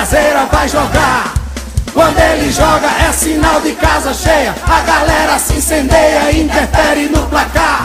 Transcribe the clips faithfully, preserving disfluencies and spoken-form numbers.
Engazeira vai jogar. Quando ele joga é sinal de casa cheia. A galera se incendeia e interfere no placar.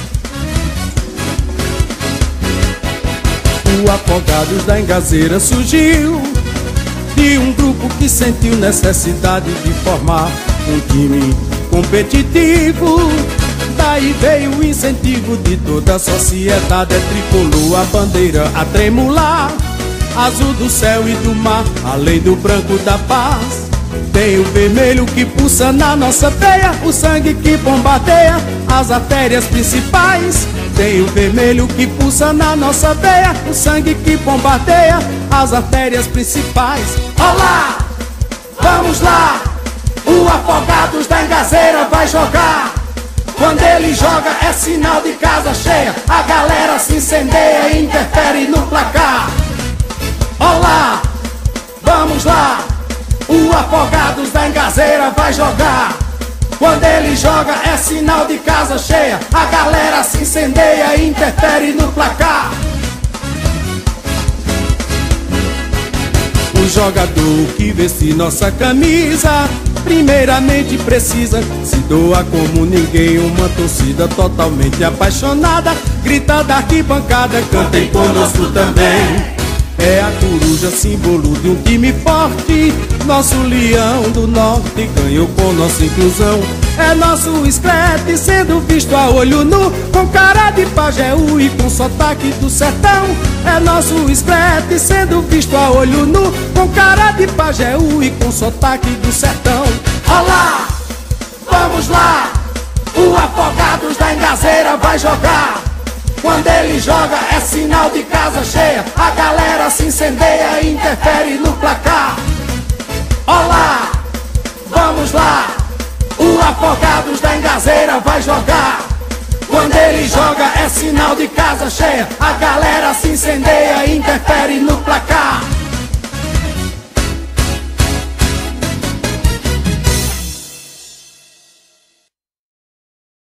O Afogados da Engazeira surgiu de um grupo que sentiu necessidade de formar um time competitivo. Daí veio o incentivo de toda a sociedade. É tricolor a bandeira a tremular, azul do céu e do mar, além do branco da paz. Tem o vermelho que pulsa na nossa veia, o sangue que bombardeia as artérias principais. Tem o vermelho que pulsa na nossa veia, o sangue que bombardeia as artérias principais. Olá, vamos lá, o Afogados da Engazeira vai jogar. Quando ele joga é sinal de casa cheia. A galera se incendeia e interfere no placar. Olá, vamos lá, o Afogados da Engazeira vai jogar. Quando ele joga é sinal de casa cheia. A galera se incendeia e interfere no placar. O jogador que veste nossa camisa primeiramente precisa se doar como ninguém. Uma torcida totalmente apaixonada grita da arquibancada: cantem conosco também. É a coruja, símbolo de um time forte. Nosso leão do norte ganhou com nossa inclusão. É nosso escrete sendo visto a olho nu, com cara de Pajeú e com sotaque do sertão. É nosso escrete sendo visto a olho nu, com cara de Pajeú e com sotaque do sertão. Olá, vamos lá, o Afogados da Engazeira vai jogar. Quando ele joga é sinal de casa cheia. A galera se incendeia e interfere no placar. Olá, vamos lá, o Afogados da Engazeira vai jogar. Quando ele joga é sinal de casa cheia. A galera se incendeia e interfere no placar.